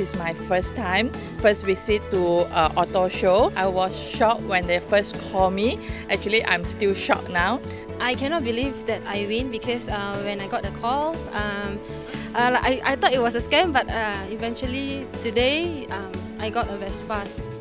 is my first visit to Auto Show. I was shocked when they first called me. Actually, I'm still shocked now. I cannot believe that I win because when I got the call, I thought it was a scam, but eventually today I got a Vespa.